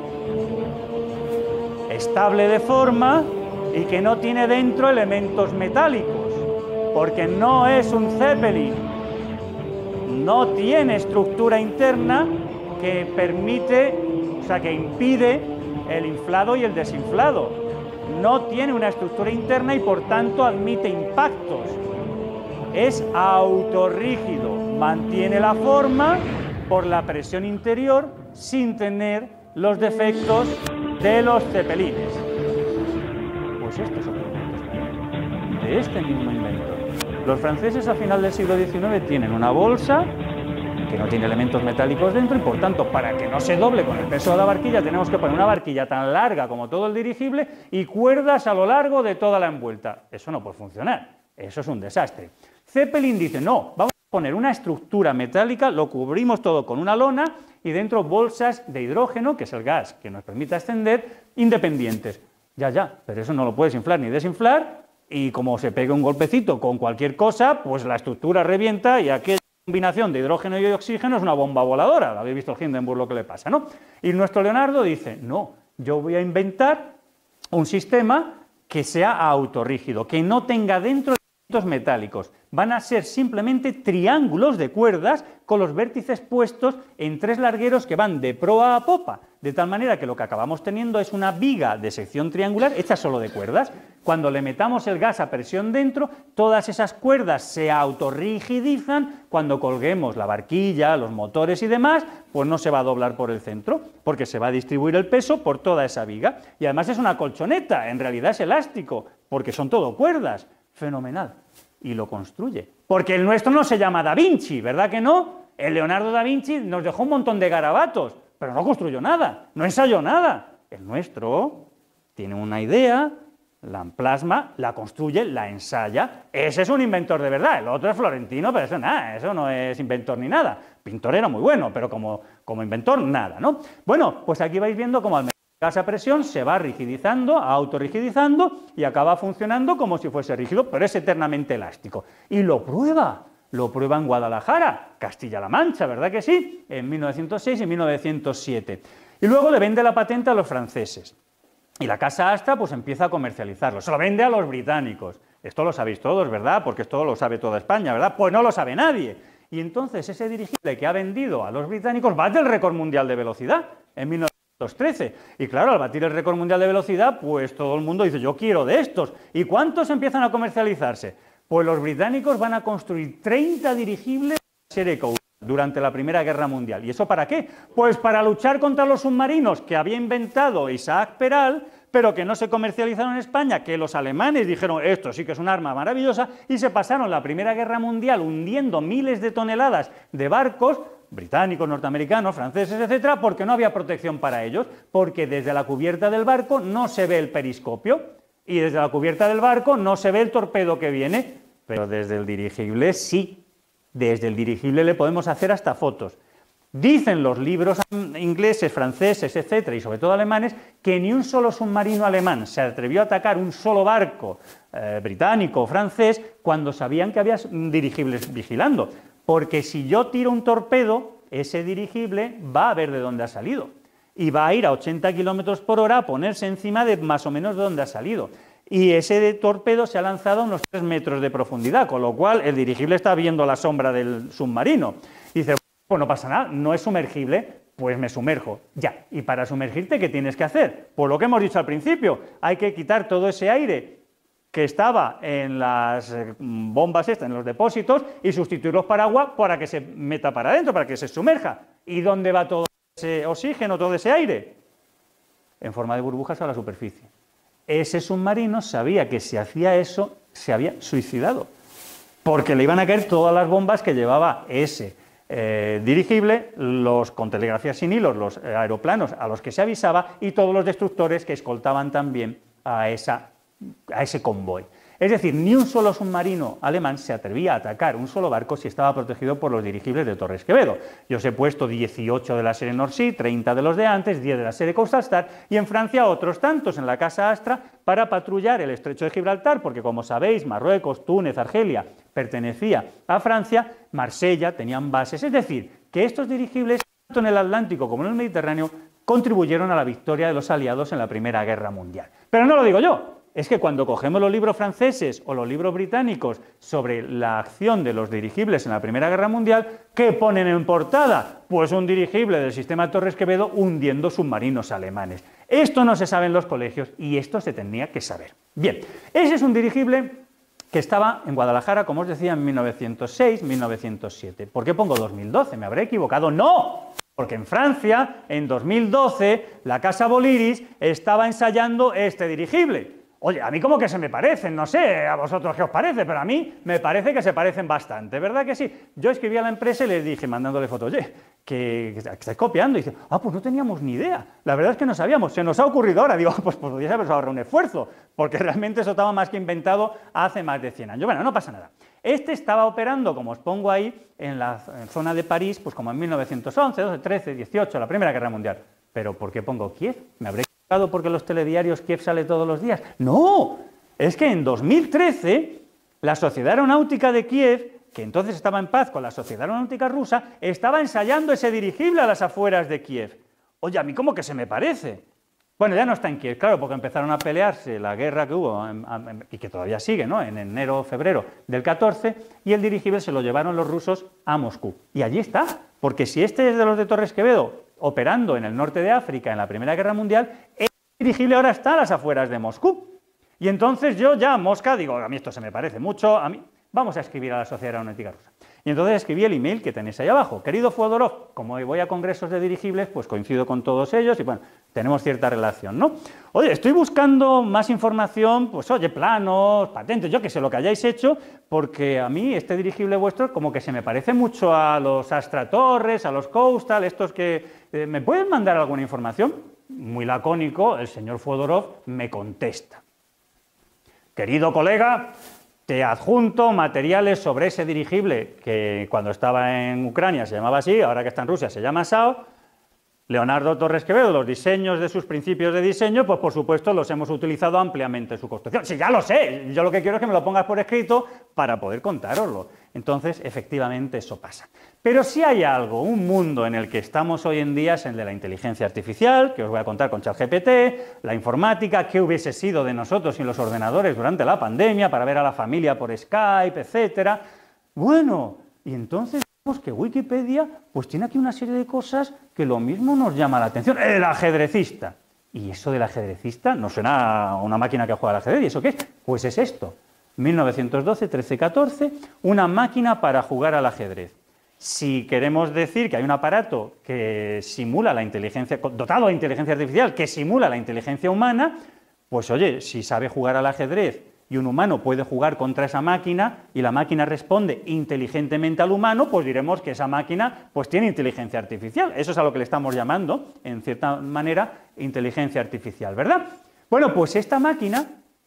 estable de forma y que no tiene dentro elementos metálicos, porque no es un Zeppelin, no tiene estructura interna que permite, o sea, que impide el inflado y el desinflado, no tiene una estructura interna y por tanto admite impactos, es autorrígido, mantiene la forma por la presión interior sin tener los defectos de los Zeppelines. Pues esto es otro invento de este mismo inventor. Los franceses a final del siglo XIX tienen una bolsa que no tiene elementos metálicos dentro y, por tanto, para que no se doble con el peso de la barquilla, tenemos que poner una barquilla tan larga como todo el dirigible y cuerdas a lo largo de toda la envuelta. Eso no puede funcionar, eso es un desastre. Zeppelin dice, no, vamos a poner una estructura metálica, lo cubrimos todo con una lona y dentro bolsas de hidrógeno, que es el gas que nos permite ascender, independientes. Ya, pero eso no lo puedes inflar ni desinflar y como se pegue un golpecito con cualquier cosa, pues la estructura revienta y aquella combinación de hidrógeno y oxígeno es una bomba voladora. Habéis visto el Hindenburg lo que le pasa, ¿no? Y nuestro Leonardo dice, no, yo voy a inventar un sistema que sea autorrígido, que no tenga dentro elementos metálicos. Van a ser simplemente triángulos de cuerdas con los vértices puestos en 3 largueros que van de proa a popa, de tal manera que lo que acabamos teniendo es una viga de sección triangular hecha solo de cuerdas. Cuando le metamos el gas a presión dentro, todas esas cuerdas se autorrigidizan. Cuando colguemos la barquilla, los motores y demás, pues no se va a doblar por el centro, porque se va a distribuir el peso por toda esa viga. Y además es una colchoneta, en realidad es elástico, porque son todo cuerdas. Fenomenal. Y lo construye. Porque el nuestro no se llama Da Vinci, ¿verdad que no? El Leonardo da Vinci nos dejó un montón de garabatos, pero no construyó nada, no ensayó nada. El nuestro tiene una idea, la plasma, la construye, la ensaya. Ese es un inventor de verdad. El otro es florentino, pero eso nada, eso no es inventor ni nada. Pintor era muy bueno, pero como inventor nada, ¿no? Bueno, pues aquí vais viendo cómo al gas a presión se va rigidizando, autorrigidizando y acaba funcionando como si fuese rígido, pero es eternamente elástico. Y lo prueba en Guadalajara, Castilla-La Mancha, ¿verdad que sí? En 1906 y 1907. Y luego le vende la patente a los franceses. Y la Casa Astra pues empieza a comercializarlo, se lo vende a los británicos. Esto lo sabéis todos, ¿verdad? Porque esto lo sabe toda España, ¿verdad? Pues no lo sabe nadie. Y entonces ese dirigible que ha vendido a los británicos bate el récord mundial de velocidad en 1913. Y claro, al batir el récord mundial de velocidad, pues todo el mundo dice, yo quiero de estos. ¿Y cuántos empiezan a comercializarse? Pues los británicos van a construir 30 dirigibles Shereko durante la Primera Guerra Mundial. ¿Y eso para qué? Pues para luchar contra los submarinos que había inventado Isaac Peral, pero que no se comercializaron en España, que los alemanes dijeron, esto sí que es un arma maravillosa, y se pasaron la Primera Guerra Mundial hundiendo miles de toneladas de barcos, británicos, norteamericanos, franceses, etcétera, porque no había protección para ellos, porque desde la cubierta del barco no se ve el periscopio, y desde la cubierta del barco no se ve el torpedo que viene, pero desde el dirigible sí. Desde el dirigible le podemos hacer hasta fotos. Dicen los libros ingleses, franceses, etcétera, y sobre todo alemanes, que ni un solo submarino alemán se atrevió a atacar un solo barco británico o francés cuando sabían que había dirigibles vigilando. Porque si yo tiro un torpedo, ese dirigible va a ver de dónde ha salido. Y va a ir a 80 km por hora a ponerse encima de más o menos de dónde ha salido. Y ese torpedo se ha lanzado a unos 3 metros de profundidad, con lo cual el dirigible está viendo la sombra del submarino. Y dice, pues no pasa nada, no es sumergible, pues me sumerjo. Ya, y para sumergirte, ¿qué tienes que hacer? Pues lo que hemos dicho al principio, hay que quitar todo ese aire que estaba en las bombas estas, en los depósitos, y sustituirlos por agua para que se meta para adentro, para que se sumerja. ¿Y dónde va todo ese oxígeno, todo ese aire? En forma de burbujas a la superficie. Ese submarino sabía que si hacía eso, se había suicidado, porque le iban a caer todas las bombas que llevaba ese dirigible, los con telegrafía sin hilos, los aeroplanos a los que se avisaba y todos los destructores que escoltaban también a ese convoy. Es decir, ni un solo submarino alemán se atrevía a atacar un solo barco si estaba protegido por los dirigibles de Torres Quevedo. Yo os he puesto 18 de la serie North Sea, 30 de los de antes, 10 de la serie Coastal Star y en Francia otros tantos en la Casa Astra para patrullar el estrecho de Gibraltar, porque como sabéis, Marruecos, Túnez, Argelia pertenecía a Francia, Marsella tenían bases. Es decir, que estos dirigibles, tanto en el Atlántico como en el Mediterráneo, contribuyeron a la victoria de los aliados en la Primera Guerra Mundial. Pero no lo digo yo. Es que cuando cogemos los libros franceses o los libros británicos sobre la acción de los dirigibles en la Primera Guerra Mundial, ¿qué ponen en portada? Pues un dirigible del sistema Torres Quevedo hundiendo submarinos alemanes. Esto no se sabe en los colegios y esto se tendría que saber. Bien, ese es un dirigible que estaba en Guadalajara, como os decía, en 1906-1907. ¿Por qué pongo 2012? ¿Me habré equivocado? ¡No! Porque en Francia, en 2012, la Casa Boliris estaba ensayando este dirigible. Oye, a mí como que se me parecen, no sé, a vosotros qué os parece, pero a mí me parece que se parecen bastante, ¿verdad que sí? Yo escribí a la empresa y les dije, mandándole fotos, oye, que estáis copiando. Y dice, pues no teníamos ni idea, la verdad es que no sabíamos, se nos ha ocurrido ahora. Digo, pues podríais haberos ahorrado un esfuerzo, porque realmente eso estaba más que inventado hace más de 100 años. Bueno, no pasa nada. Este estaba operando, como os pongo ahí, en la zona de París, pues como en 1911, 12, 13, 18, la Primera Guerra Mundial. ¿Pero por qué pongo Kiev? ¿Me habré equivocado porque en los telediarios Kiev sale todos los días? ¡No! Es que en 2013 la Sociedad Aeronáutica de Kiev, que entonces estaba en paz con la Sociedad Aeronáutica Rusa, estaba ensayando ese dirigible a las afueras de Kiev. Oye, a mí ¿cómo que se me parece? Bueno, ya no está en Kiev, claro, porque empezaron a pelearse la guerra que hubo, y que todavía sigue, ¿no?, en enero, febrero del 14, y el dirigible se lo llevaron los rusos a Moscú. Y allí está, porque si este es de los de Torres Quevedo, operando en el norte de África en la Primera Guerra Mundial, el dirigible ahora está a las afueras de Moscú. Y entonces yo ya, Mosca, digo, a mí esto se me parece mucho, vamos a escribir a la Sociedad Aeronáutica Rusa. Y entonces escribí el email que tenéis ahí abajo. Querido Fodorov, como voy a congresos de dirigibles, pues coincido con todos ellos y bueno, tenemos cierta relación, ¿no? Oye, estoy buscando más información, pues oye, planos, patentes, yo que sé, lo que hayáis hecho, porque a mí este dirigible vuestro como que se me parece mucho a los Astra Torres, a los Coastal, estos que... ¿me pueden mandar alguna información? Muy lacónico, el señor Fodorov me contesta. Querido colega, te adjunto materiales sobre ese dirigible que cuando estaba en Ucrania se llamaba así, ahora que está en Rusia se llama SAO. Leonardo Torres Quevedo, los diseños de sus principios de diseño, pues por supuesto los hemos utilizado ampliamente en su construcción. Sí, ya lo sé, yo lo que quiero es que me lo pongas por escrito para poder contároslo. Entonces, efectivamente, eso pasa. Pero si hay algo, un mundo en el que estamos hoy en día es el de la inteligencia artificial, que os voy a contar con ChatGPT, la informática, qué hubiese sido de nosotros sin los ordenadores durante la pandemia, para ver a la familia por Skype, etcétera. Bueno, y entonces vemos que Wikipedia pues tiene aquí una serie de cosas que lo mismo nos llama la atención. El ajedrecista. ¿Y eso del ajedrecista? ¿No suena a una máquina que juega al ajedrez? ¿Y eso qué es? Pues es esto. 1912, 13, 14, una máquina para jugar al ajedrez. Si queremos decir que hay un aparato que simula la inteligencia, dotado de inteligencia artificial, que simula la inteligencia humana, pues oye, si sabe jugar al ajedrez y un humano puede jugar contra esa máquina y la máquina responde inteligentemente al humano, pues diremos que esa máquina pues tiene inteligencia artificial. Eso es a lo que le estamos llamando, en cierta manera, inteligencia artificial, ¿verdad? Bueno, pues esta máquina,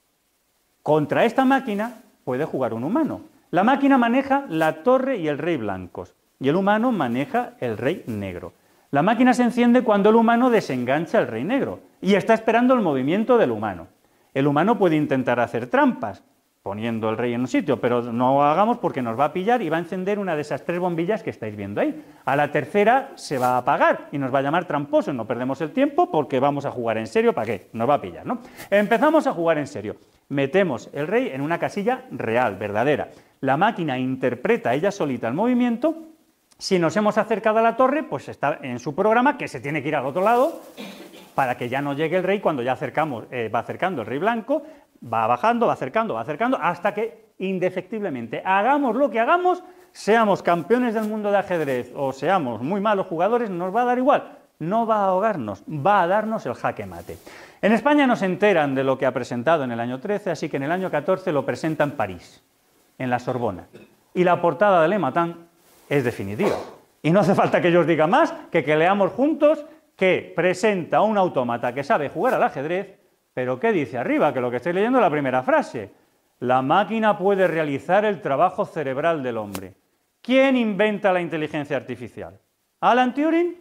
contra esta máquina puede jugar un humano. La máquina maneja la torre y el rey blancos, y el humano maneja el rey negro. La máquina se enciende cuando el humano desengancha el rey negro, y está esperando el movimiento del humano. El humano puede intentar hacer trampas, poniendo el rey en un sitio, pero no lo hagamos porque nos va a pillar y va a encender una de esas 3 bombillas que estáis viendo ahí. A la tercera se va a apagar y nos va a llamar tramposos, no perdemos el tiempo porque vamos a jugar en serio, ¿para qué? Nos va a pillar, ¿no? Empezamos a jugar en serio. Metemos el rey en una casilla real, verdadera. La máquina interpreta ella solita el movimiento. Si nos hemos acercado a la torre, pues está en su programa que se tiene que ir al otro lado para que ya no llegue el rey cuando ya va acercando el rey blanco, va bajando, va acercando, hasta que indefectiblemente, hagamos lo que hagamos, seamos campeones del mundo de ajedrez o seamos muy malos jugadores, nos va a dar igual, no va a ahogarnos, va a darnos el jaque mate. En España no se enteran de lo que ha presentado en el año 13, así que en el año 14 lo presenta en París, en la Sorbona. Y la portada de Le Matin es definitiva. Y no hace falta que yo os diga más que leamos juntos que presenta un autómata que sabe jugar al ajedrez, pero ¿qué dice arriba? Que lo que estoy leyendo es la primera frase. La máquina puede realizar el trabajo cerebral del hombre. ¿Quién inventa la inteligencia artificial? ¿Alan Turing?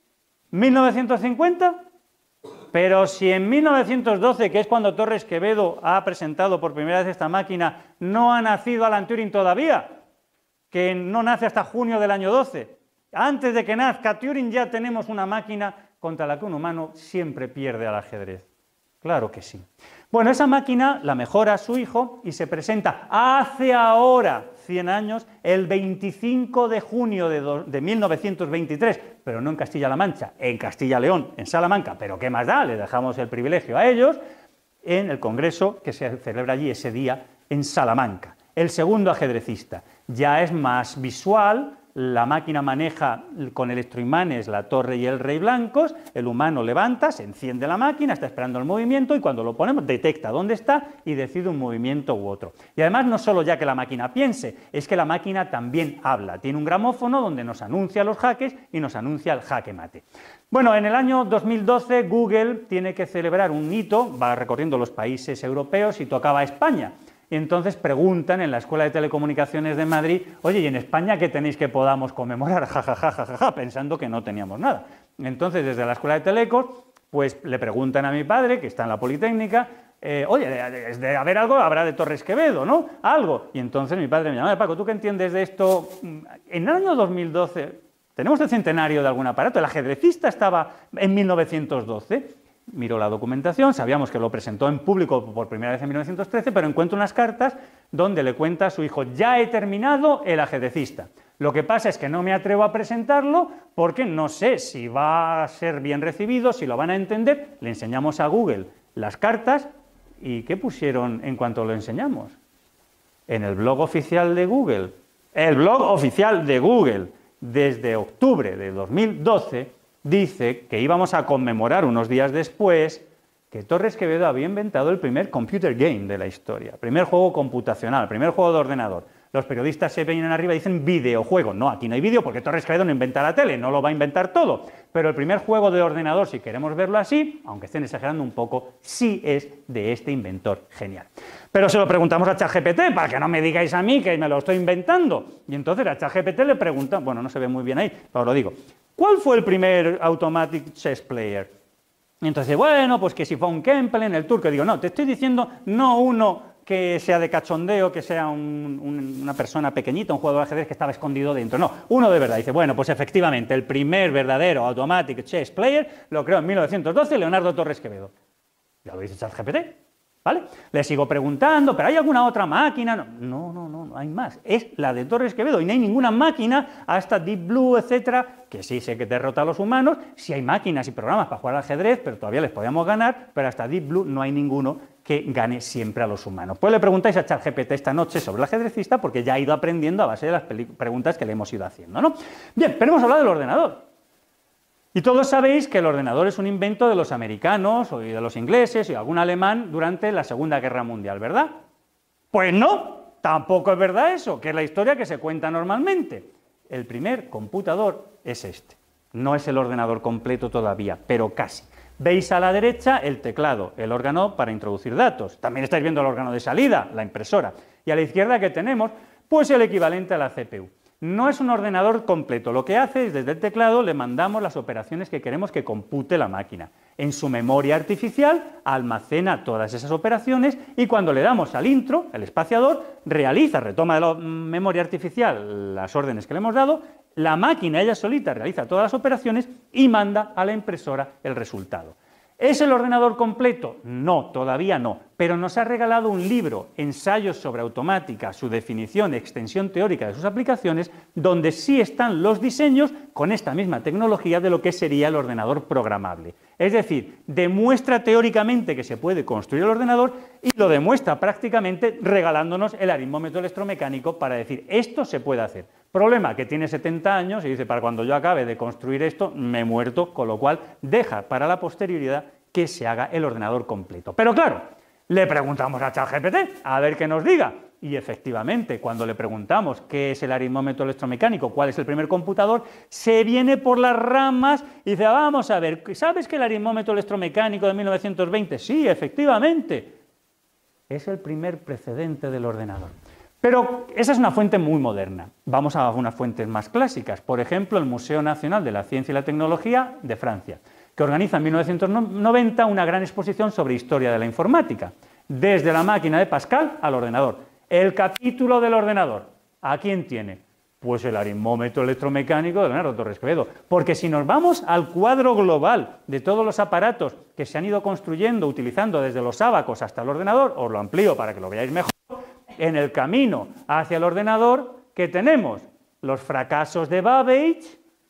¿1950? Pero si en 1912, que es cuando Torres Quevedo ha presentado por primera vez esta máquina, no ha nacido Alan Turing todavía, que no nace hasta junio del año 12. Antes de que nazca Turing ya tenemos una máquina contra la que un humano siempre pierde al ajedrez. Claro que sí. Bueno, esa máquina la mejora su hijo y se presenta hace ahora 100 años, el 25 de junio de 1923, pero no en Castilla-La Mancha, en Castilla-León, en Salamanca, pero ¿qué más da? Le dejamos el privilegio a ellos, en el congreso que se celebra allí ese día en Salamanca. El segundo ajedrecista ya es más visual, la máquina maneja con electroimanes la torre y el rey blancos, el humano levanta, se enciende la máquina, está esperando el movimiento y cuando lo ponemos detecta dónde está y decide un movimiento u otro. Y además no solo ya que la máquina piense, es que la máquina también habla, tiene un gramófono donde nos anuncia los jaques y nos anuncia el jaque mate. Bueno, en el año 2012 Google tiene que celebrar un hito, va recorriendo los países europeos y tocaba España. Y entonces preguntan en la Escuela de Telecomunicaciones de Madrid, oye, ¿y en España qué tenéis que podamos conmemorar? Ja, ja, ja, ja, ja, ja, pensando que no teníamos nada. Entonces, desde la Escuela de Telecos, pues le preguntan a mi padre, que está en la Politécnica, oye, de haber algo, habrá de Torres Quevedo, ¿no? Algo. Y entonces mi padre me llama, Paco, ¿tú qué entiendes de esto? En el año 2012, ¿tenemos el centenario de algún aparato? El ajedrecista estaba en 1912. Miró la documentación, sabíamos que lo presentó en público por primera vez en 1913, pero encuentro unas cartas donde le cuenta a su hijo, ya he terminado el ajedrecista. Lo que pasa es que no me atrevo a presentarlo porque no sé si va a ser bien recibido, si lo van a entender. Le enseñamos a Google las cartas y ¿qué pusieron en cuanto lo enseñamos? En el blog oficial de Google. El blog oficial de Google, desde octubre de 2012, dice que íbamos a conmemorar unos días después que Torres Quevedo había inventado el primer computer game de la historia, primer juego computacional, primer juego de ordenador. Los periodistas se vienen arriba y dicen videojuego. No, aquí no hay vídeo porque Torres Quevedo no inventa la tele, no lo va a inventar todo. Pero el primer juego de ordenador, si queremos verlo así, aunque estén exagerando un poco, sí es de este inventor genial. Pero se lo preguntamos a ChatGPT, para que no me digáis a mí que me lo estoy inventando. Y entonces a ChatGPT le preguntan, bueno, no se ve muy bien ahí, pero lo digo, ¿cuál fue el primer Automatic Chess Player? Y entonces, bueno, pues que si fue un Kempelen, el turco. Digo, no, te estoy diciendo no uno que sea de cachondeo, que sea una persona pequeñita, un jugador de ajedrez que estaba escondido dentro. No, uno de verdad. Dice, bueno, pues efectivamente, el primer verdadero Automatic Chess Player lo creó en 1912 Leonardo Torres Quevedo. Ya lo dice ChatGPT, ¿vale? Le sigo preguntando, ¿pero hay alguna otra máquina? No hay más. Es la de Torres Quevedo y no hay ninguna máquina, hasta Deep Blue, etcétera, que sí sé que derrota a los humanos. Sí hay máquinas y programas para jugar al ajedrez, pero todavía les podíamos ganar, pero hasta Deep Blue no hay ninguno que gane siempre a los humanos. Pues le preguntáis a ChatGPT esta noche sobre el ajedrecista porque ya ha ido aprendiendo a base de las preguntas que le hemos ido haciendo, ¿no? Bien, pero hemos hablado del ordenador. Y todos sabéis que el ordenador es un invento de los americanos o de los ingleses y algún alemán durante la Segunda Guerra Mundial, ¿verdad? Pues no, tampoco es verdad eso, que es la historia que se cuenta normalmente. El primer computador es este. No es el ordenador completo todavía, pero casi. Veis a la derecha el teclado, el órgano para introducir datos. También estáis viendo el órgano de salida, la impresora. Y a la izquierda, ¿qué tenemos? Pues el equivalente a la CPU. No es un ordenador completo. Lo que hace es, desde el teclado, le mandamos las operaciones que queremos que compute la máquina. En su memoria artificial almacena todas esas operaciones y cuando le damos al intro, el espaciador, retoma de la memoria artificial las órdenes que le hemos dado, la máquina ella solita realiza todas las operaciones y manda a la impresora el resultado. ¿Es el ordenador completo? No, todavía no, pero nos ha regalado un libro, Ensayos sobre automática, su definición y extensión teórica de sus aplicaciones, donde sí están los diseños con esta misma tecnología de lo que sería el ordenador programable. Es decir, demuestra teóricamente que se puede construir el ordenador y lo demuestra prácticamente regalándonos el aritmómetro electromecánico para decir, esto se puede hacer. Problema, que tiene 70 años y dice, para cuando yo acabe de construir esto, me he muerto, con lo cual deja para la posterioridad que se haga el ordenador completo. Pero claro, le preguntamos a ChatGPT a ver qué nos diga. Y efectivamente, cuando le preguntamos qué es el aritmómetro electromecánico, cuál es el primer computador, se viene por las ramas y dice, vamos a ver, ¿sabes que el aritmómetro electromecánico de 1920? Sí, efectivamente, es el primer precedente del ordenador. Pero esa es una fuente muy moderna. Vamos a unas fuentes más clásicas. Por ejemplo, el Museo Nacional de la Ciencia y la Tecnología de Francia, que organiza en 1990 una gran exposición sobre historia de la informática, desde la máquina de Pascal al ordenador. El capítulo del ordenador, ¿a quién tiene? Pues el aritmómetro electromecánico de Leonardo Torres Quevedo. Porque si nos vamos al cuadro global de todos los aparatos que se han ido construyendo, utilizando desde los ábacos hasta el ordenador, os lo amplío para que lo veáis mejor, en el camino hacia el ordenador, ¿qué tenemos? Los fracasos de Babbage,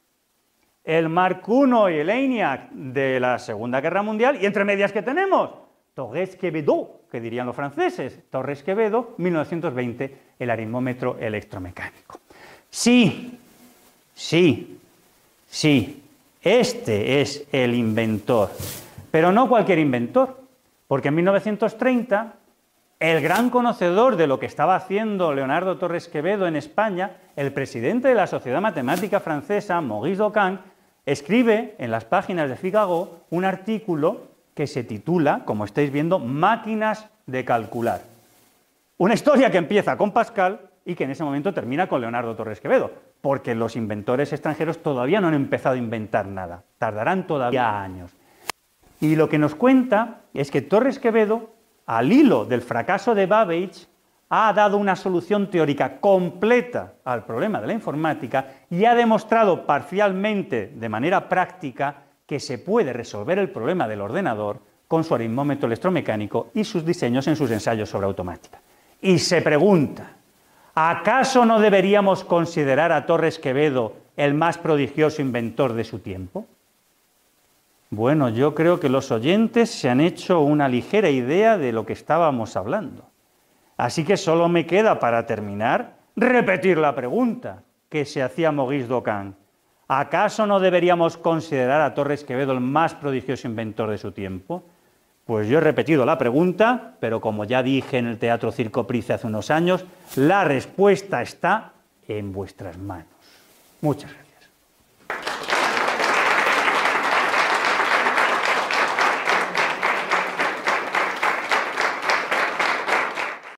el Mark I y el ENIAC de la Segunda Guerra Mundial, y entre medias, ¿qué tenemos? Torres Quevedo, que dirían los franceses. Torres Quevedo, 1920, el aritmómetro electromecánico. Sí, Sí, sí, este es el inventor. Pero no cualquier inventor, porque en 1930 el gran conocedor de lo que estaba haciendo Leonardo Torres Quevedo en España, el presidente de la Sociedad Matemática Francesa, Maurice Docan, escribe en las páginas de Figaro un artículo que se titula, como estáis viendo, Máquinas de calcular. Una historia que empieza con Pascal y que en ese momento termina con Leonardo Torres Quevedo, porque los inventores extranjeros todavía no han empezado a inventar nada, tardarán todavía años. Y lo que nos cuenta es que Torres Quevedo, al hilo del fracaso de Babbage, ha dado una solución teórica completa al problema de la informática y ha demostrado parcialmente, de manera práctica, que se puede resolver el problema del ordenador con su aritmómetro electromecánico y sus diseños en sus ensayos sobre automática. Y se pregunta, ¿acaso no deberíamos considerar a Torres Quevedo el más prodigioso inventor de su tiempo? Bueno, yo creo que los oyentes se han hecho una ligera idea de lo que estábamos hablando. Así que solo me queda, para terminar, repetir la pregunta que se hacía Maurice Docan. ¿Acaso no deberíamos considerar a Torres Quevedo el más prodigioso inventor de su tiempo? Pues yo he repetido la pregunta, pero como ya dije en el Teatro Circo Price hace unos años, la respuesta está en vuestras manos. Muchas gracias.